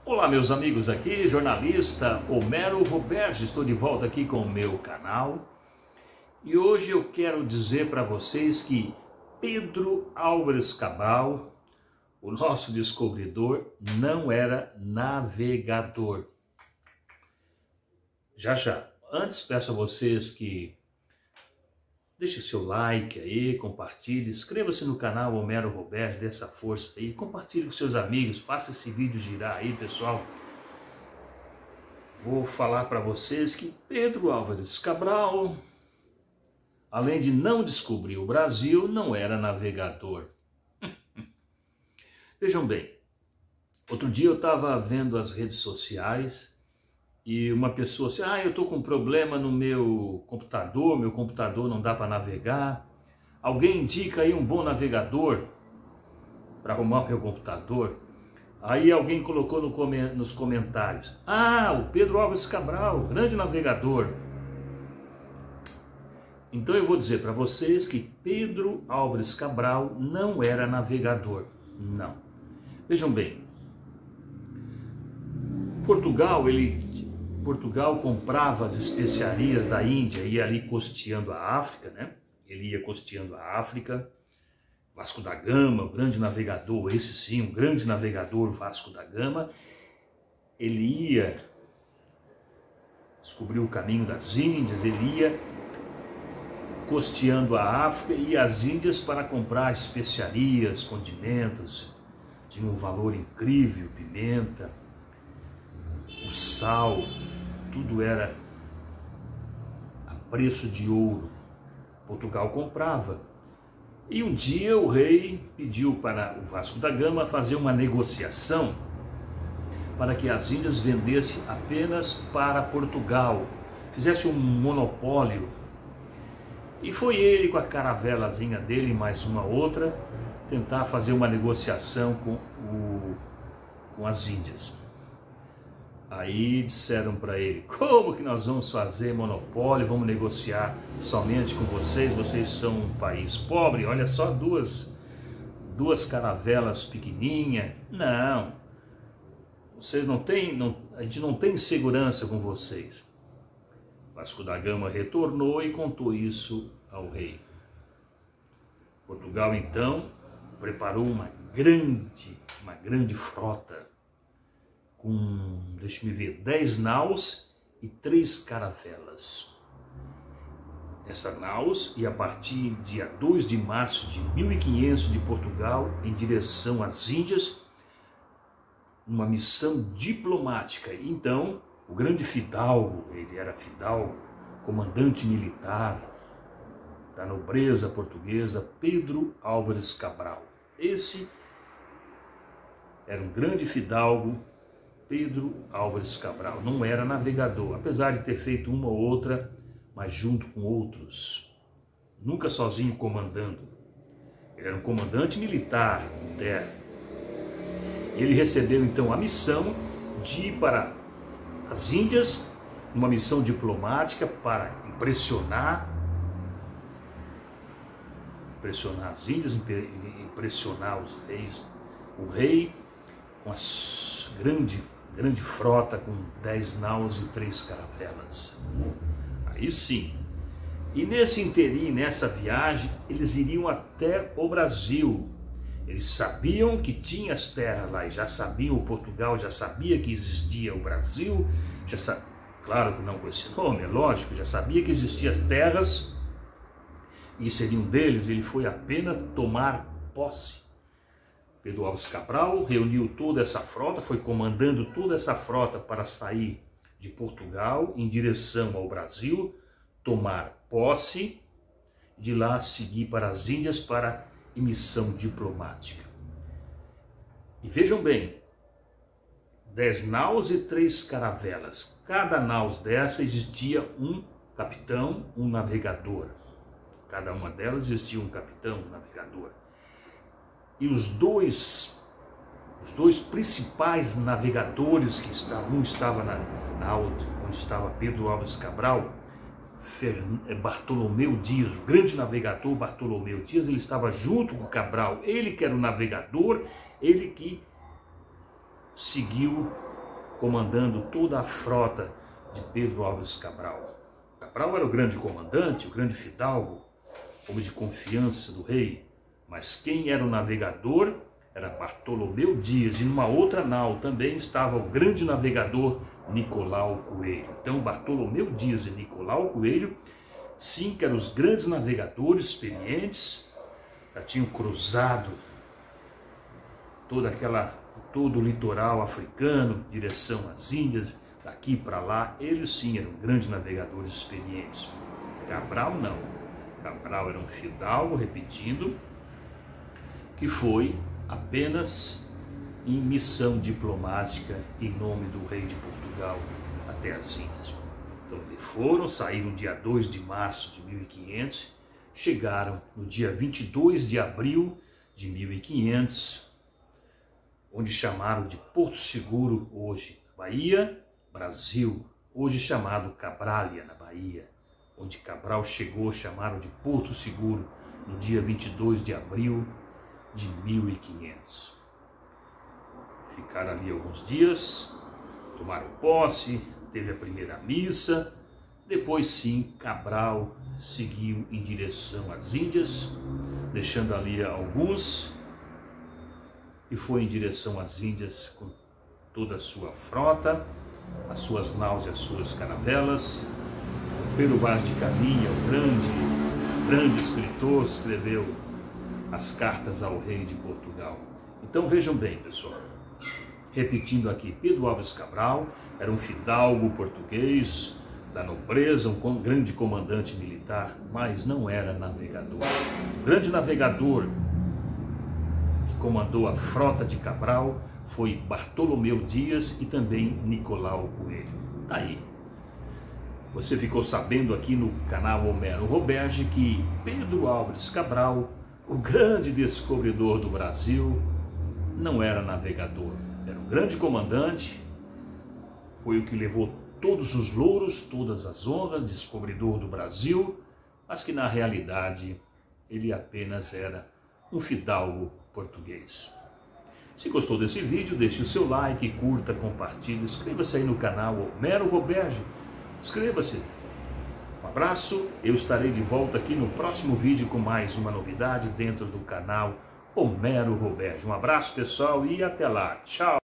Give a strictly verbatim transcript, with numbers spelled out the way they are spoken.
Olá meus amigos, aqui jornalista Homero Roberge, estou de volta aqui com o meu canal e hoje eu quero dizer para vocês que Pedro Álvares Cabral, o nosso descobridor, não era navegador. Já já, antes peço a vocês que deixe seu like aí, compartilhe, inscreva-se no canal Homero Roberge, dê essa força aí, compartilhe com seus amigos, faça esse vídeo girar aí, pessoal. Vou falar para vocês que Pedro Álvares Cabral, além de não descobrir o Brasil, não era navegador. Vejam bem, outro dia eu estava vendo as redes sociais e uma pessoa assim, ah, eu estou com um problema no meu computador, meu computador não dá para navegar. Alguém indica aí um bom navegador para arrumar o meu computador? Aí alguém colocou no, nos comentários, ah, o Pedro Álvares Cabral, grande navegador. Então eu vou dizer para vocês que Pedro Álvares Cabral não era navegador, não. Vejam bem, Portugal, ele... Portugal comprava as especiarias da Índia, ia ali costeando a África, né? Ele ia costeando a África. Vasco da Gama, o grande navegador, esse sim, um grande navegador, Vasco da Gama, ele ia descobrir o caminho das Índias, ele ia costeando a África e as Índias para comprar especiarias, condimentos, de um valor incrível, pimenta, o sal, tudo era a preço de ouro. Portugal comprava. E um dia o rei pediu para o Vasco da Gama fazer uma negociação para que as Índias vendessem apenas para Portugal, fizesse um monopólio. E foi ele com a caravelazinha dele e mais uma outra tentar fazer uma negociação com, o, com as Índias. Aí disseram para ele, como que nós vamos fazer monopólio, vamos negociar somente com vocês, vocês são um país pobre, olha só, duas, duas caravelas pequenininhas, não, vocês não têm, não, a gente não tem segurança com vocês. Vasco da Gama retornou e contou isso ao rei. Portugal então preparou uma grande, uma grande frota, com, deixa me ver, dez naus e três caravelas. Essa naus ia partir dia dois de março de mil e quinhentos de Portugal em direção às Índias, uma missão diplomática. Então, o grande fidalgo, ele era fidalgo, comandante militar da nobreza portuguesa, Pedro Álvares Cabral. Esse era um grande fidalgo, Pedro Álvares Cabral. Não era navegador, apesar de ter feito uma ou outra, mas junto com outros, nunca sozinho comandando. Ele era um comandante militar em terra. Ele recebeu então a missão de ir para as Índias, uma missão diplomática para impressionar, impressionar as Índias, impressionar os reis, o rei com a grande grande frota com dez naus e três caravelas. Aí sim. E nesse interim, nessa viagem, eles iriam até o Brasil. Eles sabiam que tinha as terras lá, e já sabiam, o Portugal já sabia que existia o Brasil, já sa... claro que não com esse nome, é lógico, já sabia que existiam as terras, e seriam deles. Ele foi apenas tomar posse. Pedro Álvares Cabral reuniu toda essa frota, foi comandando toda essa frota para sair de Portugal em direção ao Brasil, tomar posse, de lá seguir para as Índias para missão diplomática. E vejam bem, dez naus e três caravelas. Cada naus dessa existia um capitão, um navegador. Cada uma delas existia um capitão, um navegador. E os dois, os dois principais navegadores que estavam, um estava na, na onde estava Pedro Álvares Cabral, Bartolomeu Dias, o grande navegador Bartolomeu Dias, ele estava junto com Cabral, ele que era o navegador, ele que seguiu comandando toda a frota de Pedro Álvares Cabral. Cabral era o grande comandante, o grande fidalgo, homem de confiança do rei, mas quem era o navegador era Bartolomeu Dias, e numa outra nau também estava o grande navegador Nicolau Coelho. Então Bartolomeu Dias e Nicolau Coelho, sim, que eram os grandes navegadores experientes, já tinham cruzado toda aquela, todo o litoral africano, direção às Índias, daqui para lá. Eles sim eram grandes navegadores experientes. Cabral não. Cabral era um fidalgo, repetindo, que foi apenas em missão diplomática em nome do rei de Portugal até as Índias. Então eles foram, saíram dia dois de março de mil e quinhentos, chegaram no dia vinte e dois de abril de mil e quinhentos, onde chamaram de Porto Seguro, hoje Bahia, Brasil, hoje chamado Cabralha, na Bahia, onde Cabral chegou, chamaram de Porto Seguro, no dia vinte e dois de abril de mil e quinhentos. Ficaram ali alguns dias, tomaram posse, teve a primeira missa, depois sim Cabral seguiu em direção às Índias, deixando ali alguns, e foi em direção às Índias com toda a sua frota, as suas naus e as suas caravelas. Pedro Vaz de Caminha, o grande, grande escritor, escreveu as cartas ao rei de Portugal. Então vejam bem, pessoal, repetindo aqui, Pedro Álvares Cabral era um fidalgo português da nobreza, um grande comandante militar, mas não era navegador. O grande navegador que comandou a frota de Cabral foi Bartolomeu Dias e também Nicolau Coelho. Tá aí. Você ficou sabendo aqui no canal Homero Roberge que Pedro Álvares Cabral, o grande descobridor do Brasil, não era navegador. Era um grande comandante, foi o que levou todos os louros, todas as honras, descobridor do Brasil, mas que na realidade ele apenas era um fidalgo português. Se gostou desse vídeo, deixe o seu like, curta, compartilhe, inscreva-se aí no canal Homero Roberge. Inscreva-se. Um abraço, eu estarei de volta aqui no próximo vídeo com mais uma novidade dentro do canal Homero Roberge. Um abraço, pessoal, e até lá. Tchau!